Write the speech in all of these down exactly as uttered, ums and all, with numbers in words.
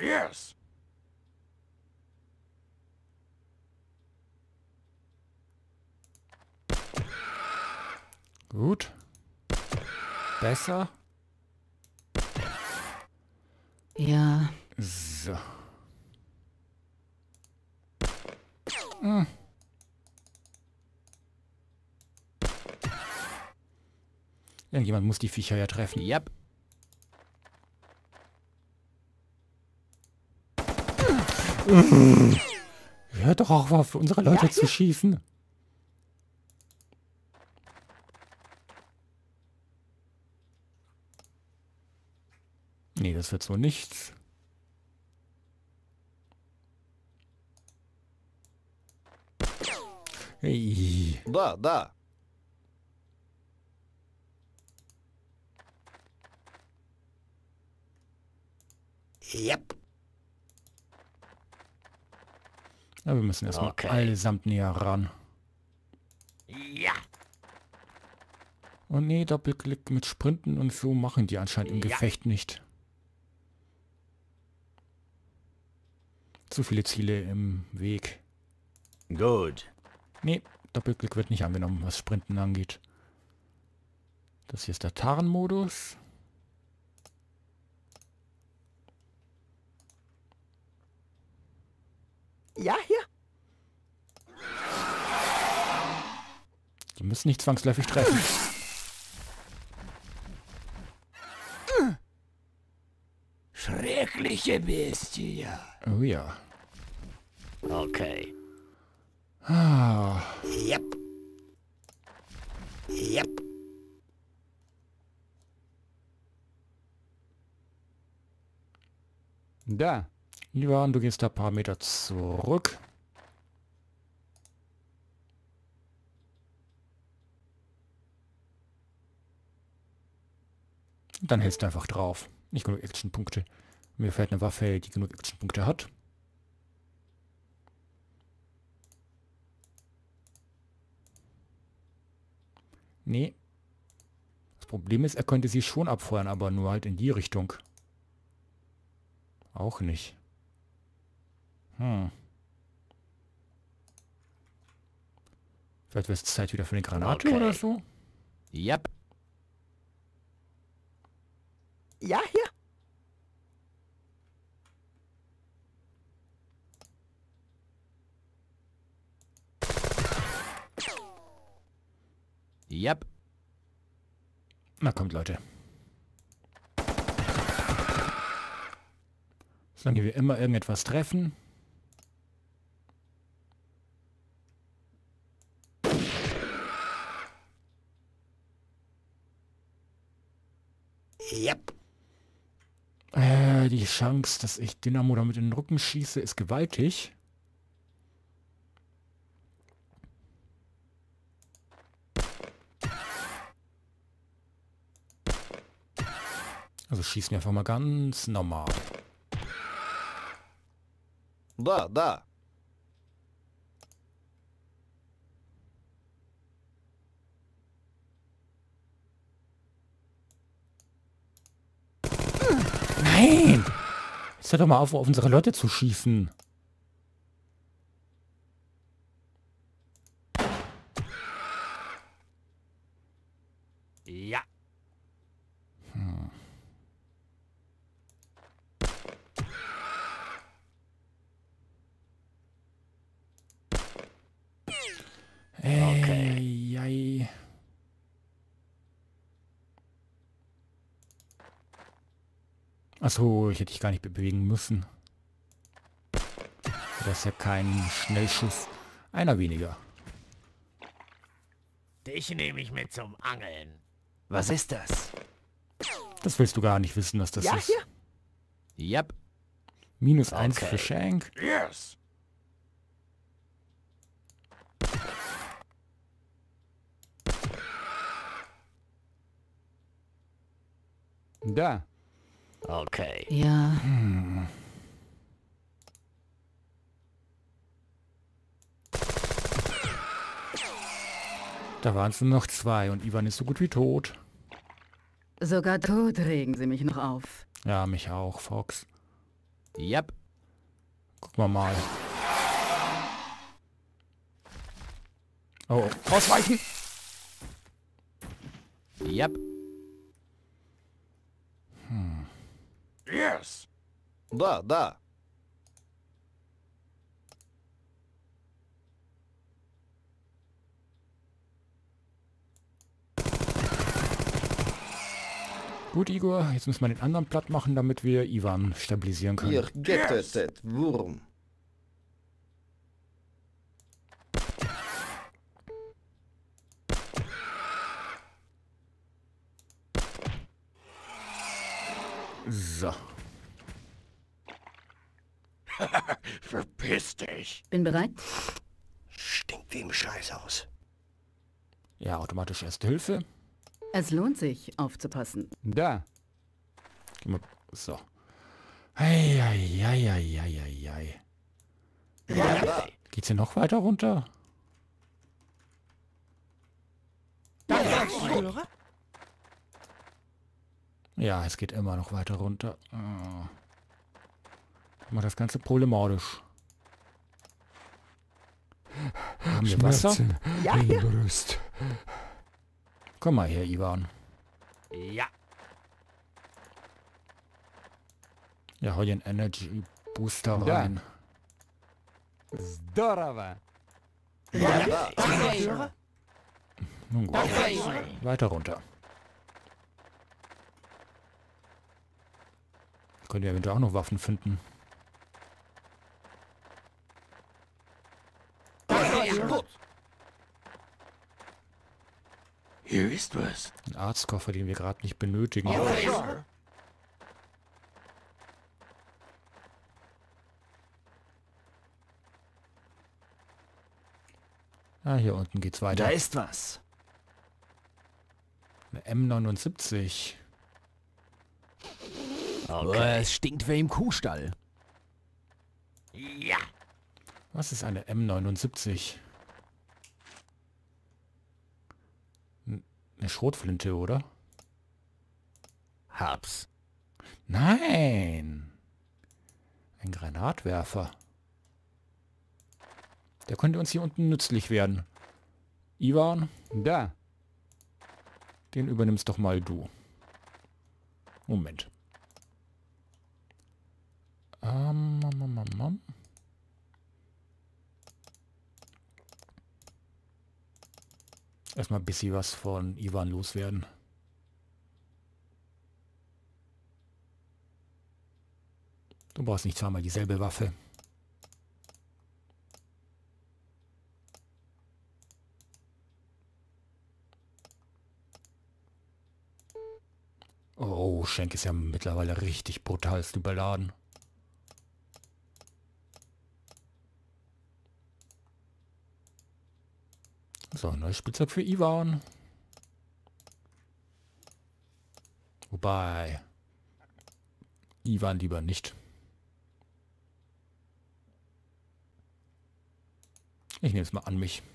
Yes. Gut. Besser. Ja. So. Hm. Irgendjemand muss die Viecher ja treffen. Yep. Hört doch auch auf, unsere Leute Ja, zu schießen. Nee, das wird so nichts. Hey. Da, da. Yep. Ja, wir müssen erstmal Okay. allesamt näher ran. Ja. Und nee, Doppelklick mit Sprinten und so machen die anscheinend im Ja. Gefecht nicht. Zu viele Ziele im Weg. Gut. Nee, Doppelklick wird nicht angenommen, was Sprinten angeht. Das hier ist der Tarnmodus. Ja, hier. Die müssen nicht zwangsläufig treffen. Schreckliche Bestie. Oh ja. Okay. Ah, Yep. Yep. Da. Ivan, du gehst da ein paar Meter zurück. Und dann hältst du einfach drauf. Nicht genug Actionpunkte. Mir fällt eine Waffe, die genug Actionpunkte hat. Nee. Das Problem ist, er könnte sie schon abfeuern, aber nur halt in die Richtung. Auch nicht. Hm. Vielleicht wäre es Zeit wieder für eine Granate Okay. oder so? Yep. Ja, hier. Yep. Na kommt, Leute. Solange wir immer irgendetwas treffen. Yep. Äh, die Chance, dass ich Dynamo damit in den Rücken schieße, ist gewaltig. Also schießen wir einfach mal ganz normal. Da, da. Nein! Jetzt hört doch mal auf, auf unsere Leute zu schießen. Ja. Okay. Ei, Achso, ich hätte dich gar nicht bewegen müssen. Das ist ja kein Schnellschuss. Einer weniger. Dich nehme ich mit zum Angeln. Was ist das? Das willst du gar nicht wissen, was das Ja, ist. hier. Yep. Minus eins Okay. für Shank. Yes. Da. Okay. Ja. Da waren es nur noch zwei und Ivan ist so gut wie tot. Sogar tot regen sie mich noch auf. Ja, mich auch, Fox. Yep. Gucken wir mal. Oh, oh. Ausweichen! Yep. Yes. Да, да. Gut, Igor, jetzt müssen wir den anderen platt machen, damit wir Ivan stabilisieren können. Ihr getötet, Wurm. So. Verpiss dich. Bin bereit. Stinkt wie im Scheißhaus. Ja, automatische Erste Hilfe. Es lohnt sich, aufzupassen. Да. Gehen wir- So. Eieieiei. Geht's hier noch weiter runter? Ja, es geht immer noch weiter runter. Ah. Macht das Ganze problematisch. Haben wir Wasser? Ja, ja. Brust. Komm mal her, Ivan. Ja. Ja, hol den Energy Booster Ja. rein. Здорово. Nun gut. Weiter runter. Könnt ihr eventuell auch noch Waffen finden. Hier ist was. Ein Arztkoffer, den wir gerade nicht benötigen. Ah, hier unten geht's weiter. Da ist was. Eine M neunundsiebzig. Oh, es stinkt wie im Kuhstall. Ja. Was ist eine M neunundsiebzig? N- Eine Schrotflinte, oder? Hab's. Nein! Ein Granatwerfer. Der könnte uns hier unten nützlich werden. Ivan, Да. den übernimmst doch mal du. Moment. Ähm, mam, mam, mam, mam. Erstmal ein bisschen was von Ivan loswerden. Du brauchst nicht zweimal dieselbe Waffe. Oh, Schenk ist ja mittlerweile richtig brutalst überladen. So, neues Spielzeug für Ivan. Wobei, Ivan lieber nicht. Ich nehme es mal an mich.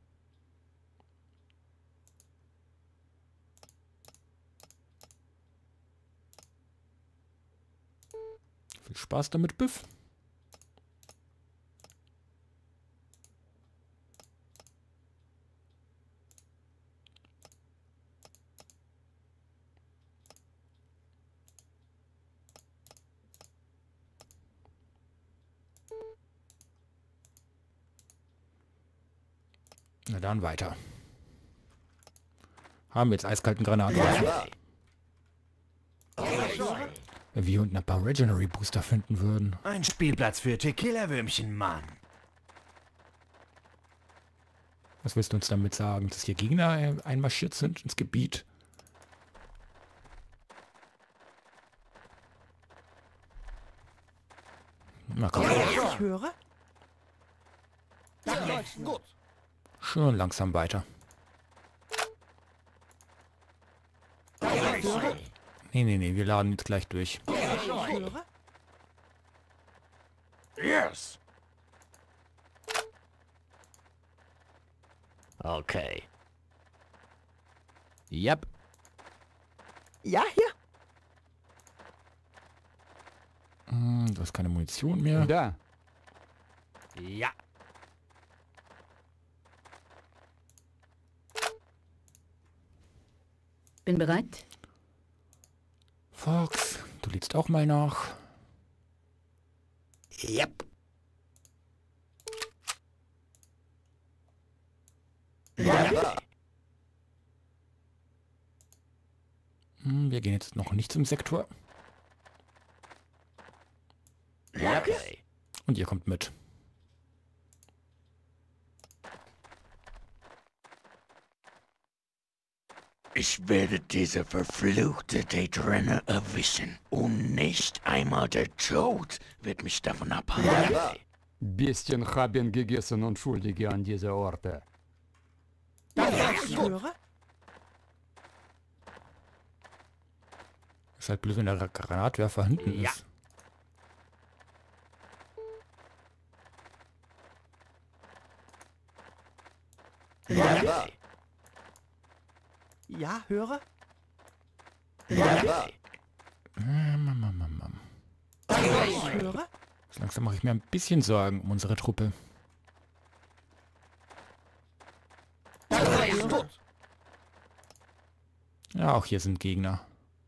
Viel Spaß damit, Biff. Na dann weiter. Haben wir jetzt eiskalten Granatenwerfer. Wenn wir hier unten ein paar Regenerary Booster finden würden. Ein Spielplatz für Tequila-Würmchen, Mann. Was willst du uns damit sagen? Dass hier Gegner äh, einmarschiert sind ins Gebiet? Na komm. Ich höre. Gut. Schön langsam weiter. Nee, nee, nee, wir laden jetzt gleich durch. Ich höre. Yes. Okay. Yep. Ja, hier. Hm, Hm, du hast keine Munition mehr. Да. Ja. Bin bereit. Fox, du lädst auch mal nach. Yep. Da, da. Hm, wir gehen jetzt noch nicht zum Sektor. Okay. Und ihr kommt mit. Ich werde diese verfluchte Daydrenner erwischen. Und nicht einmal der Tod wird mich davon abhalten. Da. Bestien haben gegessen und Schuldige an dieser Orte. Ich höre. Ist halt blöd, wenn der Granatwerfer hinten Ja. ist. Da, da. Ja, höre. Da, da. Ähm, mam, mam, mam, mam. Ich höre. So langsam mache ich mir ein bisschen Sorgen um unsere Truppe. Ja, auch hier sind Gegner.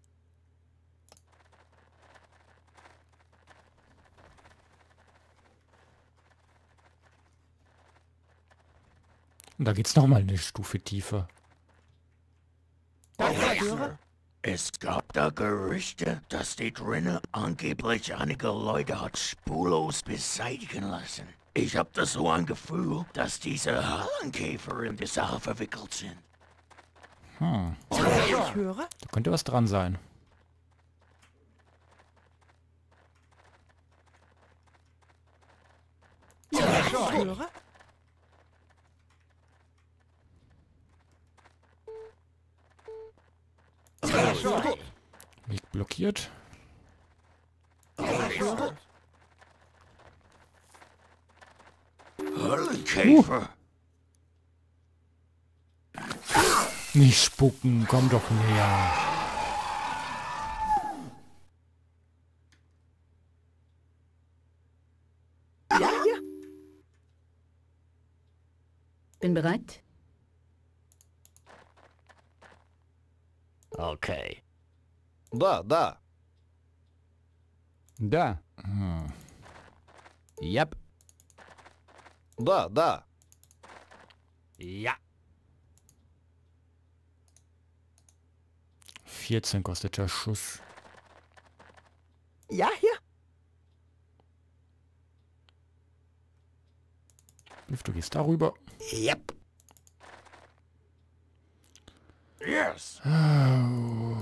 Und da geht's noch mal eine Stufe tiefer. Es gab da Gerüchte, dass die drinnen angeblich einige Leute hat spurlos beseitigen lassen. Ich hab das so ein Gefühl, dass diese Hallenkäfer in die Sache verwickelt sind. Hm, Ich höre. da könnte was dran sein. Ich höre. Weg blockiert. Hallenkäfer. Nicht spucken, komm doch näher. Bin bereit. Okay. Da, da. Да. Hm. Yep. Da, da. Ja. vierzehn kostet der Schuss. Ja, hier. Biff, du gehst darüber. Yep. Yes. Oh.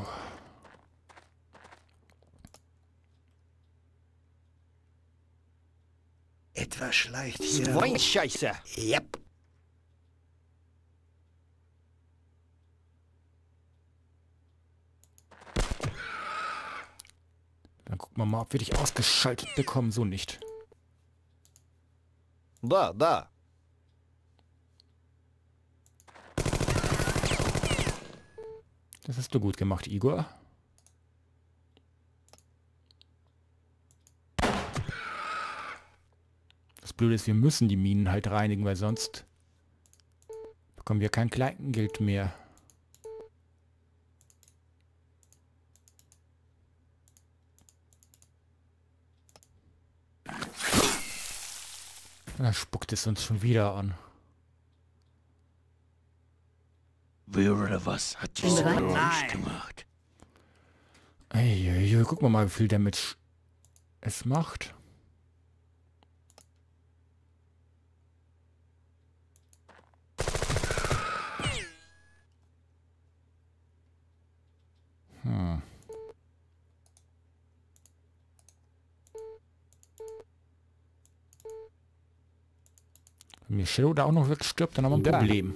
Etwas schleicht hier. Schweinscheiße. Yep. Dann gucken wir mal, ob wir dich ausgeschaltet bekommen. So nicht. Da, da. Das hast du gut gemacht, Igor. Das Blöde ist, wir müssen die Minen halt reinigen, weil sonst bekommen wir kein Kleingeld mehr. Da spuckt es uns schon wieder an. Wer oder was hat diese Bereit? Geräusch gemacht? Ey, ey, ey, gucken wir mal, wie viel Damage es macht. Hm. Wenn mir Shadow da auch noch wegstirbt, dann haben wir ein Da. Problem.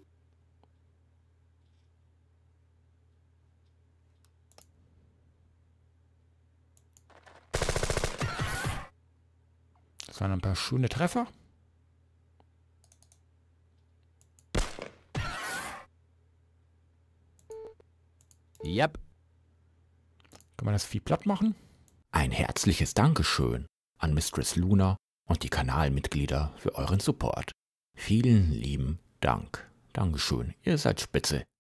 Das waren ein paar schöne Treffer. Yep. Kann man das Vieh platt machen? Ein herzliches Dankeschön an Mistress Luna und die Kanalmitglieder für euren Support. Vielen lieben Dank. Dankeschön, ihr seid spitze.